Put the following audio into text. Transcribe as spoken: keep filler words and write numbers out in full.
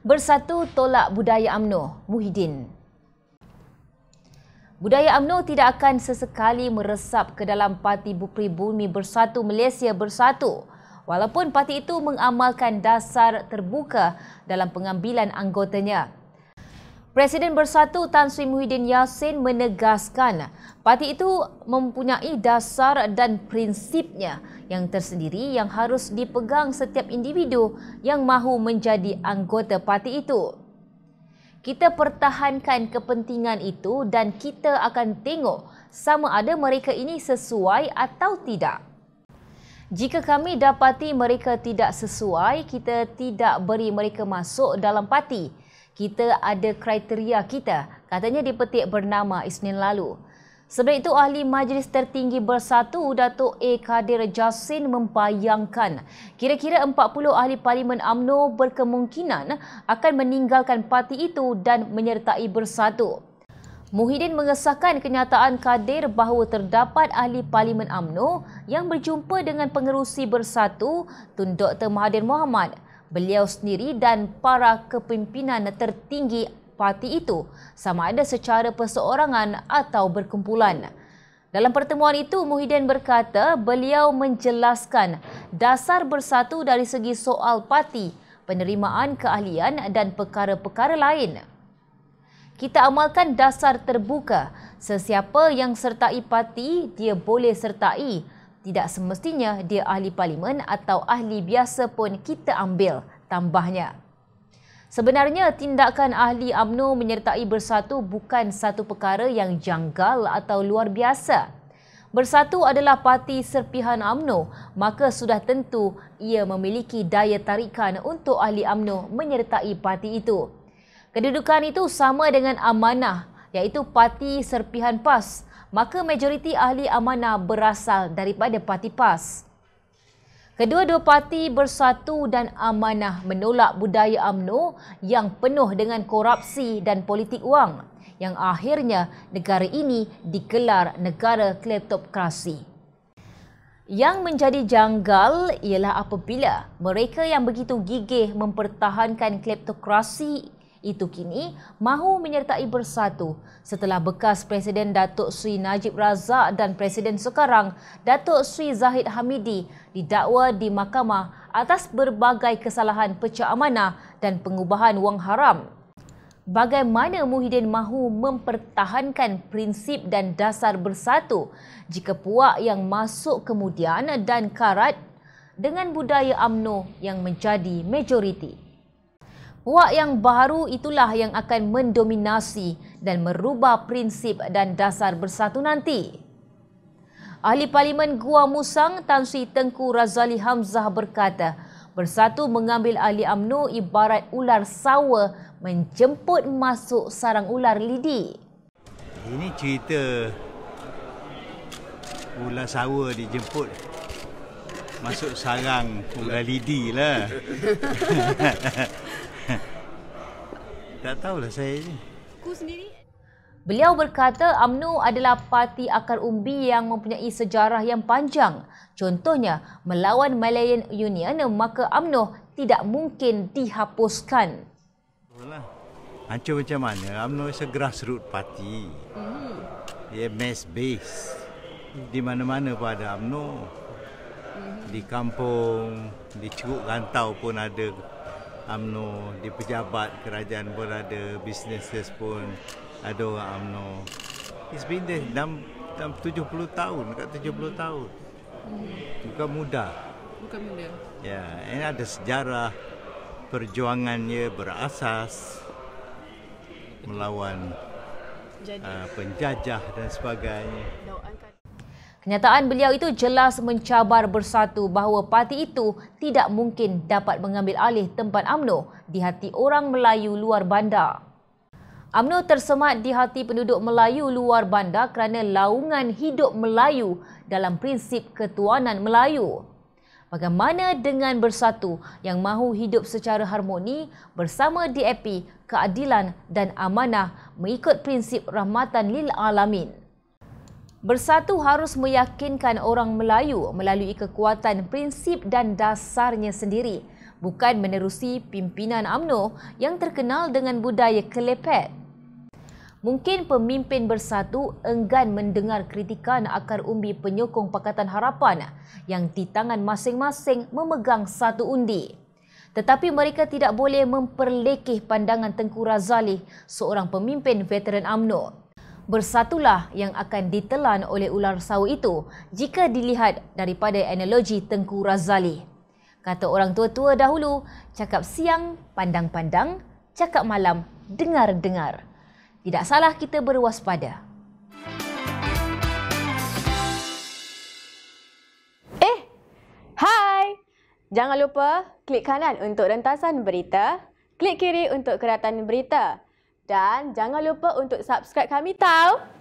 Bersatu tolak budaya U M N O, Muhyiddin. Budaya U M N O tidak akan sesekali meresap ke dalam Parti Pribumi Bersatu Malaysia Bersatu, walaupun parti itu mengamalkan dasar terbuka dalam pengambilan anggotanya. Presiden Bersatu Tan Sri Muhyiddin Yassin menegaskan parti itu mempunyai dasar dan prinsipnya yang tersendiri yang harus dipegang setiap individu yang mahu menjadi anggota parti itu. Kita pertahankan kepentingan itu dan kita akan tengok sama ada mereka ini sesuai atau tidak. Jika kami dapati mereka tidak sesuai, kita tidak beri mereka masuk dalam parti. Kita ada kriteria kita, katanya di petik bernama Isnin lalu. Sebelum itu, Ahli Majlis Tertinggi Bersatu Datuk A. Kadir Jassin membayangkan kira-kira empat puluh ahli Parlimen U M N O berkemungkinan akan meninggalkan parti itu dan menyertai Bersatu. Muhyiddin mengesahkan kenyataan Kadir bahawa terdapat ahli Parlimen U M N O yang berjumpa dengan pengerusi Bersatu Tun Doktor Mahathir Mohamad, beliau sendiri dan para kepimpinan tertinggi parti itu, sama ada secara perseorangan atau berkumpulan. Dalam pertemuan itu, Muhyiddin berkata beliau menjelaskan dasar Bersatu dari segi soal parti, penerimaan keahlian dan perkara-perkara lain. Kita amalkan dasar terbuka. Sesiapa yang sertai parti, dia boleh sertai. Tidak semestinya dia ahli parlimen atau ahli biasa pun kita ambil, tambahnya. Sebenarnya tindakan ahli U M N O menyertai Bersatu bukan satu perkara yang janggal atau luar biasa. Bersatu adalah parti serpihan U M N O, maka sudah tentu ia memiliki daya tarikan untuk ahli U M N O menyertai parti itu. Kedudukan itu sama dengan amanah, iaitu parti serpihan P A S, maka majoriti ahli amanah berasal daripada parti P A S. Kedua-dua parti Bersatu dan Amanah menolak budaya U M N O yang penuh dengan korupsi dan politik wang, yang akhirnya negara ini dikelar negara kleptokrasi. Yang menjadi janggal ialah apabila mereka yang begitu gigih mempertahankan kleptokrasi itu kini mahu menyertai Bersatu setelah bekas Presiden Datuk Sri Najib Razak dan Presiden sekarang Datuk Sri Zahid Hamidi didakwa di mahkamah atas berbagai kesalahan pecah amanah dan pengubahan wang haram. Bagaimana Muhyiddin mahu mempertahankan prinsip dan dasar Bersatu jika puak yang masuk kemudian dan karat dengan budaya U M N O yang menjadi majoriti? Puak yang baru itulah yang akan mendominasi dan merubah prinsip dan dasar Bersatu nanti. Ahli Parlimen Gua Musang Tan Sri Tengku Razali Hamzah berkata, Bersatu mengambil ahli U M N O ibarat ular sawa menjemput masuk sarang ular lidi. Ini cerita ular sawa dijemput masuk sarang ular lidi lah. Tak tahulah saya ni. Ku sendiri. Beliau berkata U M N O adalah parti akar umbi yang mempunyai sejarah yang panjang. Contohnya, melawan Malayan Union, maka U M N O tidak mungkin dihapuskan. Itulah. Hancur macam mana? U M N O is a grassroots party. Hmm. Dia mass base. Di mana-mana pun ada U M N O. Hmm. Di kampung, di Ceruk Rantau pun ada U M N O, di pejabat kerajaan pun ada, businesses pun ada orang U M N O. It's been there dalam, dalam tujuh puluh tahun, dekat tujuh puluh tahun. Hmm. Bukan mudah. Bukan mudah. Ya, ini ada sejarah perjuangannya berasas melawan uh, penjajah dan sebagainya. Kenyataan beliau itu jelas mencabar Bersatu bahawa parti itu tidak mungkin dapat mengambil alih tempat U M N O di hati orang Melayu luar bandar. U M N O tersemat di hati penduduk Melayu luar bandar kerana laungan hidup Melayu dalam prinsip ketuanan Melayu. Bagaimana dengan Bersatu yang mahu hidup secara harmoni bersama D A P, keadilan dan amanah mengikut prinsip rahmatan lil alamin? Bersatu harus meyakinkan orang Melayu melalui kekuatan prinsip dan dasarnya sendiri bukan menerusi pimpinan U M N O yang terkenal dengan budaya kelepet. Mungkin pemimpin Bersatu enggan mendengar kritikan akar umbi penyokong Pakatan Harapan yang di tangan masing-masing memegang satu undi. Tetapi mereka tidak boleh memperlekeh pandangan Tengku Razali, seorang pemimpin veteran U M N O. Bersatulah yang akan ditelan oleh ular sawu itu jika dilihat daripada analogi Tengku Razali. Kata orang tua-tua dahulu, cakap siang pandang-pandang, cakap malam dengar-dengar. Tidak salah kita berwaspada. Eh, hai! Jangan lupa klik kanan untuk rentasan berita, klik kiri untuk keratan berita. Dan jangan lupa untuk subscribe kami tau.